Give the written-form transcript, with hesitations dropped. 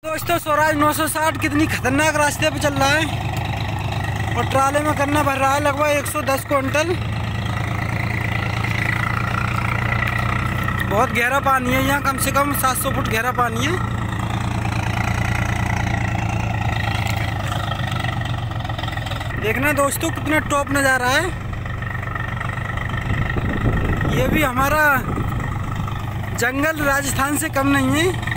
दोस्तों स्वराज 960 कितनी खतरनाक रास्ते पे चल रहा है और ट्राले में गन्ना भर रहा है लगभग 110 क्विंटल। बहुत गहरा पानी है यहाँ, कम से कम 700 फुट गहरा पानी है। देखना दोस्तों कितना टॉप नज़ारा है। ये भी हमारा जंगल राजस्थान से कम नहीं है।